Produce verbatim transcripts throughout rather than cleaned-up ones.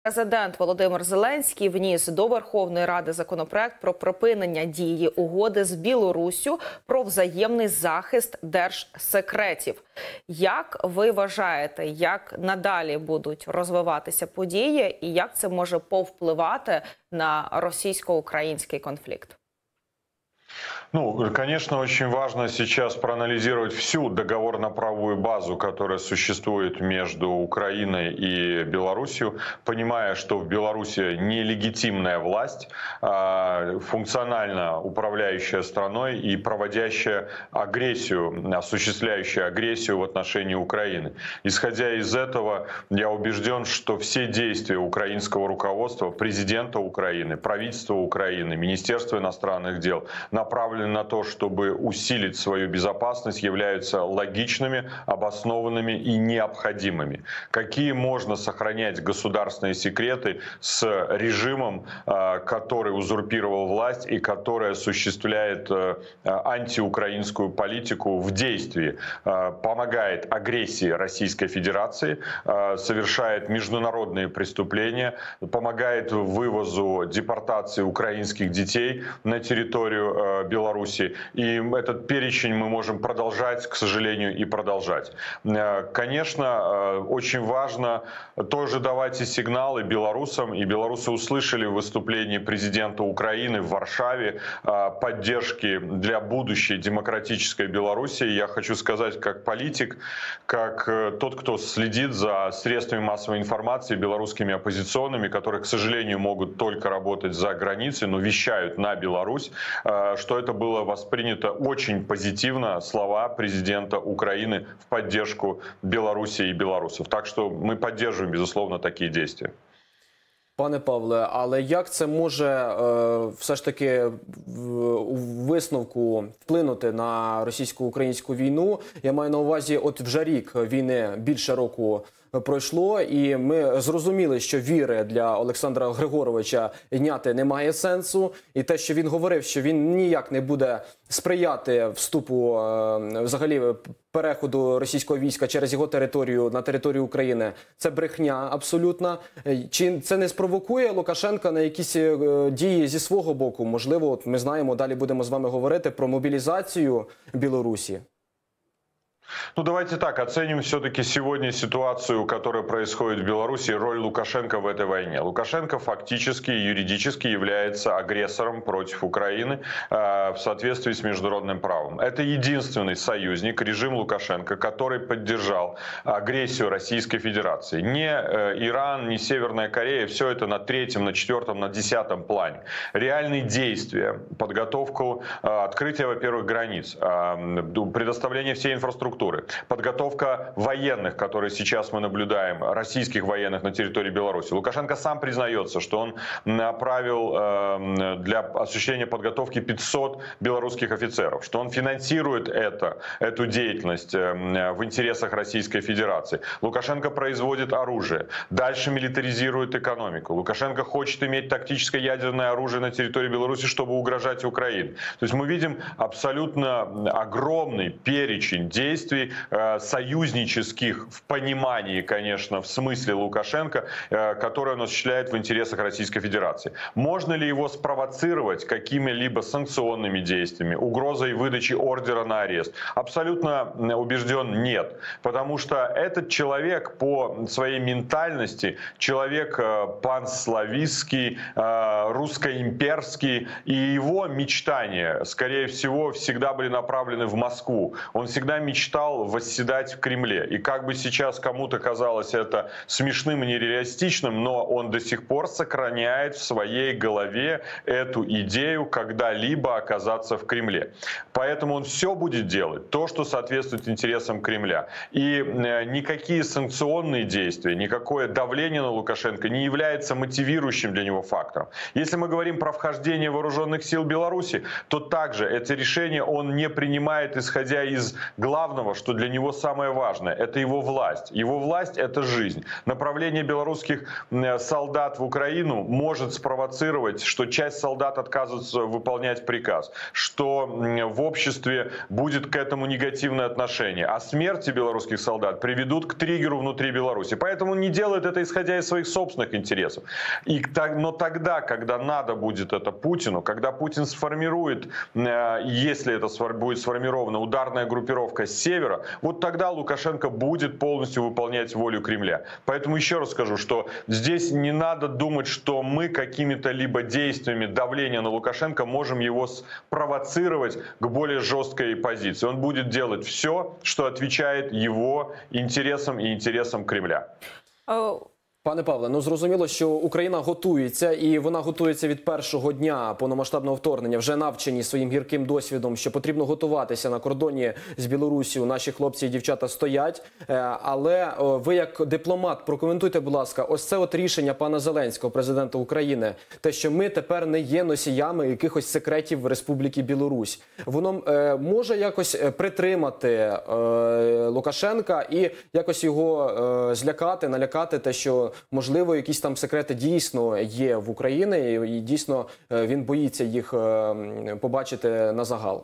Президент Володимир Зеленський вніс до Верховної Ради законопроект про припинення дії угоди з Білоруссю про взаємний захист держсекретів. Як ви вважаєте, як надалі будуть розвиватися події і як це може повпливати на російсько-український конфлікт? Ну, конечно, очень важно сейчас проанализировать всю договорно-правовую базу, которая существует между Украиной и Беларусью, понимая, что в Беларуси нелегитимная власть, функционально управляющая страной и проводящая агрессию, осуществляющая агрессию в отношении Украины. Исходя из этого, я убежден, что все действия украинского руководства, президента Украины, правительства Украины, Министерства иностранных дел направлены на то, чтобы усилить свою безопасность, являются логичными, обоснованными и необходимыми. Какие можно сохранять государственные секреты с режимом, который узурпировал власть и который осуществляет антиукраинскую политику в действии, помогает агрессии Российской Федерации, совершает международные преступления, помогает вывозу, депортации украинских детей на территорию Беларуси. И этот перечень мы можем продолжать, к сожалению, и продолжать. Конечно, очень важно тоже давать и сигналы белорусам. И белорусы услышали в выступлении президента Украины в Варшаве поддержки для будущей демократической Беларуси. Я хочу сказать, как политик, как тот, кто следит за средствами массовой информации, белорусскими оппозиционными, которые, к сожалению, могут только работать за границей, но вещают на Беларусь, что это было воспринято очень позитивно, слова президента Украины в поддержку Беларуси и белорусов. Так что мы поддерживаем, безусловно, такие действия. Пане Павле, але як це може е, все ж таки у висновку вплинути на російсько-українську війну? Я маю на увазі, от вже рік війни, більше року пройшло, і ми зрозуміли, що віри для Олександра Григоровича йняти немає сенсу. І те, що він говорив, що він ніяк не буде сприяти вступу, взагалі, переходу російського війська через його територію на територію України, це брехня абсолютна. Чи це не спровокує Лукашенка на якісь дії зі свого боку? Можливо, от ми знаємо, далі будемо з вами говорити про мобілізацію Білорусі. Ну, давайте так, оценим все-таки сегодня ситуацию, которая происходит в Беларуси, роль Лукашенко в этой войне. Лукашенко фактически, юридически является агрессором против Украины э, в соответствии с международным правом. Это единственный союзник, режим Лукашенко, который поддержал агрессию Российской Федерации. Не э, Иран, не Северная Корея, все это на третьем, на четвертом, на десятом плане. Реальные действия, подготовку, э, открытие, во-первых, границ, э, предоставление всей инфраструктуры, подготовка военных, которые сейчас мы наблюдаем, российских военных на территории Беларуси. Лукашенко сам признается, что он направил э, для осуществления подготовки пятьсот белорусских офицеров, что он финансирует это, эту деятельность э, в интересах Российской Федерации. Лукашенко производит оружие, дальше милитаризирует экономику. Лукашенко хочет иметь тактическое ядерное оружие на территории Беларуси, чтобы угрожать Украине. То есть мы видим абсолютно огромный перечень действий, союзнических в понимании, конечно, в смысле Лукашенко, которые он осуществляет в интересах Российской Федерации. Можно ли его спровоцировать какими-либо санкционными действиями, угрозой выдачи ордера на арест? Абсолютно убежден нет. Потому что этот человек по своей ментальности, человек панславистский, русско-имперский, и его мечтания, скорее всего, всегда были направлены в Москву. Он всегда мечтал восседать в Кремле. И как бы сейчас кому-то казалось это смешным и нереалистичным, но он до сих пор сохраняет в своей голове эту идею когда-либо оказаться в Кремле. Поэтому он все будет делать, то, что соответствует интересам Кремля. И никакие санкционные действия, никакое давление на Лукашенко не является мотивирующим для него фактором. Если мы говорим про вхождение вооруженных сил Беларуси, то также это решение он не принимает, исходя из главного главного, что для него самое важное – это его власть. Его власть – это жизнь. Направление белорусских солдат в Украину может спровоцировать, что часть солдат отказывается выполнять приказ, что в обществе будет к этому негативное отношение, а смерти белорусских солдат приведут к триггеру внутри Беларуси. Поэтому он не делает это, исходя из своих собственных интересов. И, но тогда, когда надо будет это Путину, когда Путин сформирует, если это будет сформирована ударная группировка с севера, вот тогда Лукашенко будет полностью выполнять волю Кремля. Поэтому еще раз скажу, что здесь не надо думать, что мы какими-то либо действиями давления на Лукашенко можем его спровоцировать к более жесткой позиции. Он будет делать все, что отвечает его интересам и интересам Кремля. Пане Павле, ну зрозуміло, що Україна готується, і вона готується від першого дня повномасштабного вторгнення, вже навчені своїм гірким досвідом, що потрібно готуватися на кордоні з Білорусією. Наші хлопці і дівчата стоять. Але ви як дипломат прокоментуйте, будь ласка, ось це от рішення пана Зеленського, президента України, те, що ми тепер не є носіями якихось секретів Республіки Білорусь. Воно може якось притримати Лукашенка і якось його злякати, налякати те, що можливо, якісь там секрети дійсно є в Україні, і дійсно він боїться їх побачити на загал.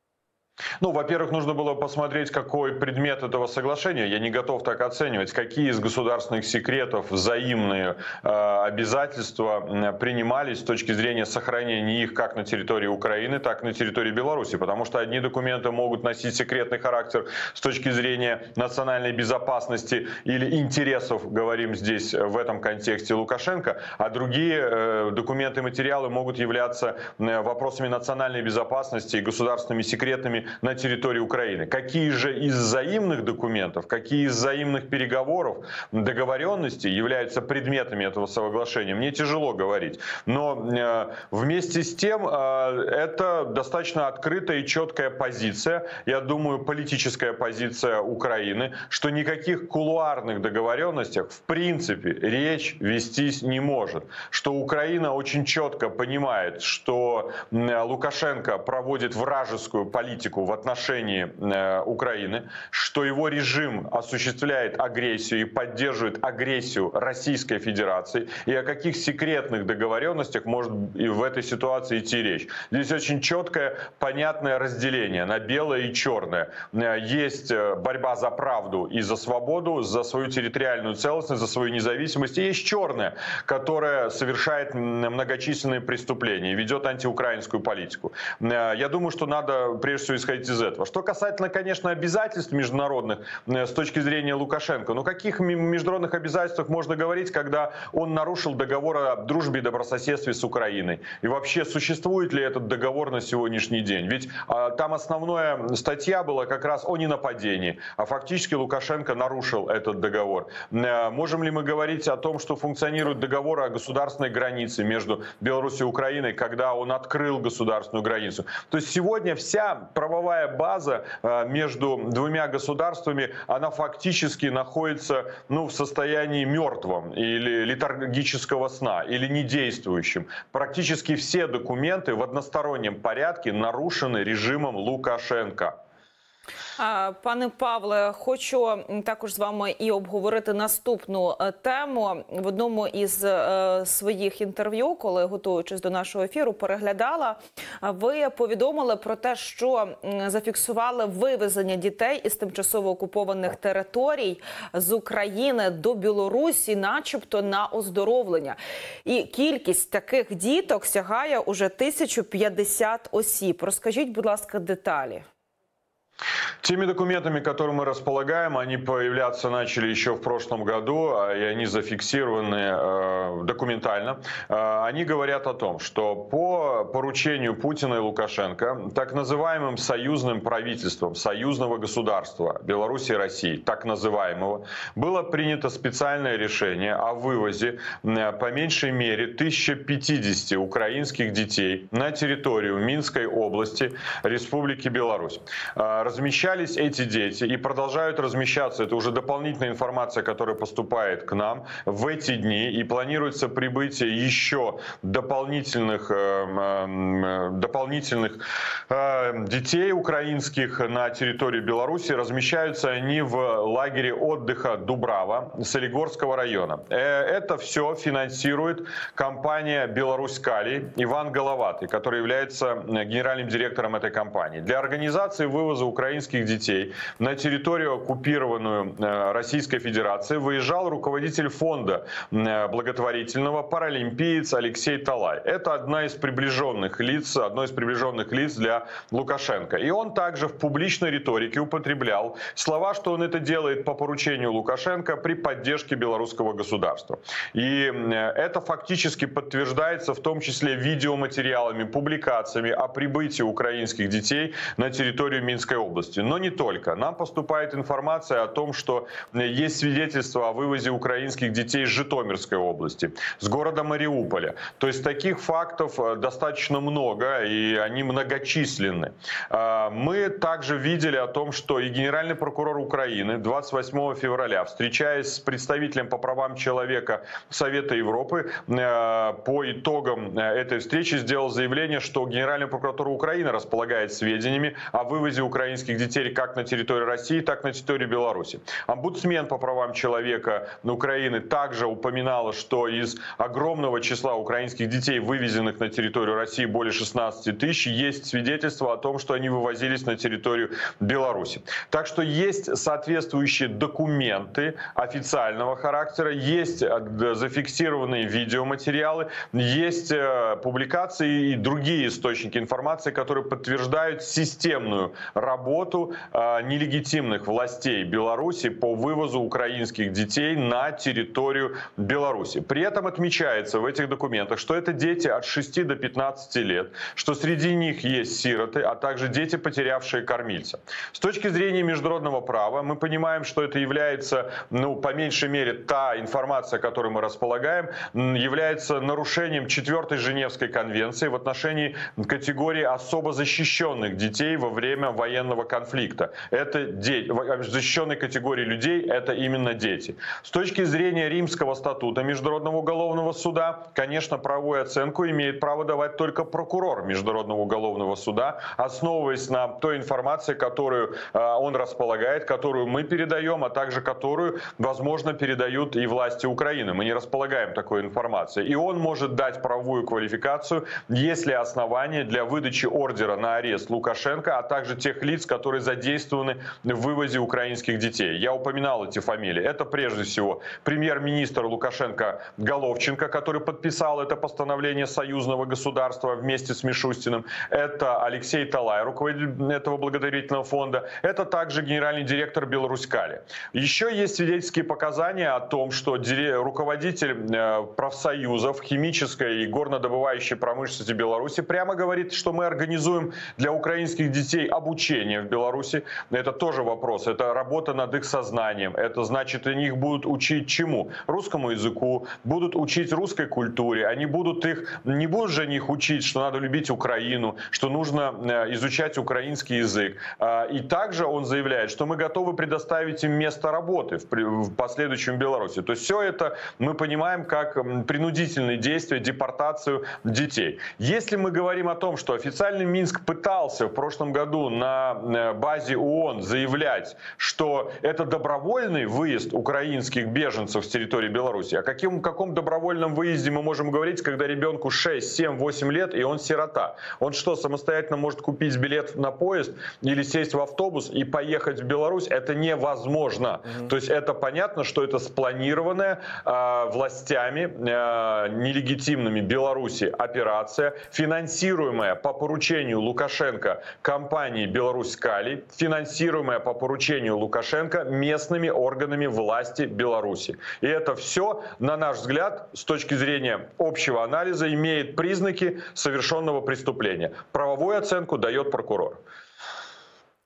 Ну, во-первых, нужно было посмотреть, какой предмет этого соглашения. Я не готов так оценивать, какие из государственных секретов взаимные э, обязательства принимались с точки зрения сохранения их как на территории Украины, так и на территории Беларуси. Потому что одни документы могут носить секретный характер с точки зрения национальной безопасности или интересов, говорим здесь в этом контексте, Лукашенко, а другие э, документы, материалы могут являться э, вопросами национальной безопасности и государственными секретами на территории Украины. Какие же из взаимных документов, какие из взаимных переговоров, договоренностей являются предметами этого соглашения, мне тяжело говорить. Но э, вместе с тем э, это достаточно открытая и четкая позиция, я думаю, политическая позиция Украины, что никаких кулуарных договоренностях в принципе речь вестись не может. Что Украина очень четко понимает, что э, Лукашенко проводит вражескую политику в отношении э, Украины, что его режим осуществляет агрессию и поддерживает агрессию Российской Федерации, и о каких секретных договоренностях может и в этой ситуации идти речь. Здесь очень четкое, понятное разделение на белое и черное. Есть борьба за правду и за свободу, за свою территориальную целостность, за свою независимость, и есть черное, которое совершает многочисленные преступления и ведет антиукраинскую политику. Я думаю, что надо прежде всего исходить из этого. Что касательно, конечно, обязательств международных с точки зрения Лукашенко, ну каких международных обязательствах можно говорить, когда он нарушил договор о дружбе и добрососедстве с Украиной? И вообще, существует ли этот договор на сегодняшний день? Ведь а, там основная статья была как раз о ненападении, а фактически Лукашенко нарушил этот договор. А, можем ли мы говорить о том, что функционирует договор о государственной границе между Беларусью и Украиной, когда он открыл государственную границу? То есть сегодня вся правовая база между двумя государствами, она фактически находится ну, в состоянии мертвом или летаргического сна, или недействующим. Практически все документы в одностороннем порядке нарушены режимом Лукашенко. Пане Павле, хочу також з вами і обговорити наступну тему. В одному із своїх інтерв'ю, коли готуючись до нашого ефіру, переглядала, ви повідомили про те, що зафіксували вивезення дітей із тимчасово окупованих територій з України до Білорусі, начебто на оздоровлення. І кількість таких діток сягає уже тисячу п'ятдесят осіб. Розкажіть, будь ласка, деталі. Теми документами, которыми мы располагаем, они появляться начали еще в прошлом году, и они зафиксированы э, документально. Э, они говорят о том, что по поручению Путина и Лукашенко, так называемым союзным правительством союзного государства Беларуси и России, так называемого, было принято специальное решение о вывозе э, по меньшей мере тысячи пятидесяти украинских детей на территорию Минской области Республики Беларусь. Э, размещались эти дети и продолжают размещаться. Это уже дополнительная информация, которая поступает к нам в эти дни. И планируется прибытие еще дополнительных, дополнительных детей украинских на территории Беларуси. Размещаются они в лагере отдыха Дубрава Солигорского района. Это все финансирует компания «Беларусь-Калий» Иван Головатый, который является генеральным директором этой компании. Для организации вывоза украинских детей на территорию, оккупированную Российской Федерацией, выезжал руководитель фонда благотворительного паралимпиец Алексей Талай. Это одна из приближенных лиц, одно из приближенных лиц для Лукашенко. И он также в публичной риторике употреблял слова, что он это делает по поручению Лукашенко при поддержке белорусского государства. И это фактически подтверждается в том числе видеоматериалами, публикациями о прибытии украинских детей на территорию Минской области. Но не только. Нам поступает информация о том, что есть свидетельства о вывозе украинских детей из Житомирской области, с города Мариуполя. То есть таких фактов достаточно много, и они многочисленны. Мы также видели о том, что и генеральный прокурор Украины двадцать восьмого февраля, встречаясь с представителем по правам человека Совета Европы, по итогам этой встречи сделал заявление, что Генеральная прокуратура Украины располагает сведениями о вывозе украинских детей как на территории России, так и на территории Беларуси. Омбудсмен по правам человека Украины также упоминала, что из огромного числа украинских детей, вывезенных на территорию России, более шестнадцати тысяч, есть свидетельство о том, что они вывозились на территорию Беларуси. Так что есть соответствующие документы официального характера, есть зафиксированные видеоматериалы, есть публикации и другие источники информации, которые подтверждают системную работу нелегитимных властей Беларуси по вывозу украинских детей на территорию Беларуси. При этом отмечается в этих документах, что это дети от шести до пятнадцати лет, что среди них есть сироты, а также дети, потерявшие кормильца. С точки зрения международного права мы понимаем, что это является, ну, по меньшей мере, та информация, которой мы располагаем, является нарушением четвёртой Женевской конвенции в отношении категории особо защищенных детей во время военного конфликта. Это дети, защищенной категории людей, это именно дети. С точки зрения Римского статута Международного уголовного суда, конечно, правовую оценку имеет право давать только прокурор Международного уголовного суда, основываясь на той информации, которую он располагает, которую мы передаем, а также которую, возможно, передают и власти Украины. Мы не располагаем такой информацией. И он может дать правовую квалификацию, если основания для выдачи ордера на арест Лукашенко, а также тех лиц, которые задействованы в вывозе украинских детей. Я упоминал эти фамилии. Это прежде всего премьер-министр Лукашенко Головченко, который подписал это постановление союзного государства вместе с Мишустиным. Это Алексей Талай, руководитель этого благотворительного фонда. Это также генеральный директор «Беларусь-Калий». Еще есть свидетельские показания о том, что руководитель профсоюзов химической и горнодобывающей промышленности Беларуси прямо говорит, что мы организуем для украинских детей обучение в Беларуси. Это тоже вопрос. Это работа над их сознанием. Это значит, они их будут учить чему? Русскому языку, будут учить русской культуре. Они будут их, не будут же их учить, что надо любить Украину, что нужно изучать украинский язык. И также он заявляет, что мы готовы предоставить им место работы в последующем Беларуси. То есть все это мы понимаем как принудительные действия, депортацию детей. Если мы говорим о том, что официальный Минск пытался в прошлом году на базе ООН заявлять, что это добровольный выезд украинских беженцев с территории Беларуси, о каким, каком добровольном выезде мы можем говорить, когда ребенку шесть, семь, восемь лет и он сирота? Он что, самостоятельно может купить билет на поезд или сесть в автобус и поехать в Беларусь? Это невозможно. Mm-hmm. То есть это понятно, что это спланированная э, властями э, нелегитимными Беларуси операция, финансируемая по поручению Лукашенко компанией «Беларусь-Калий», финансируемая по поручению Лукашенко местными органами власти Беларуси. И это все, на наш взгляд, с точки зрения общего анализа, имеет признаки совершенного преступления. Правовую оценку дает прокурор.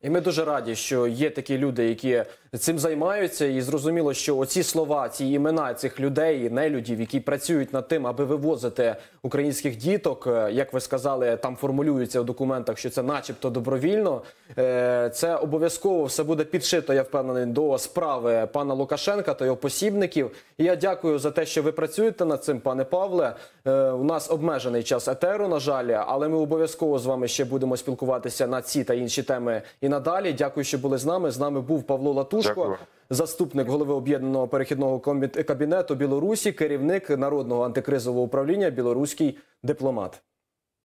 І ми дуже раді, що є такі люди, які цим займаються, і зрозуміло, що оці слова, ці імена цих людей, нелюдів, які працюють над тим, аби вивозити українських діток, як ви сказали, там формулюється в документах, що це начебто добровільно, це обов'язково все буде підшито, я впевнений, до справи пана Лукашенка та його посібників. І я дякую за те, що ви працюєте над цим, пане Павле. У нас обмежений час етеру, на жаль, але ми обов'язково з вами ще будемо спілкуватися на ці та інші теми і надалі. Дякую, що були з нами. З нами був Павло Латушко, Дякую. заступник голови Об'єднаного перехідного кабінету Білорусі, керівник Народного антикризового управління, білоруський дипломат.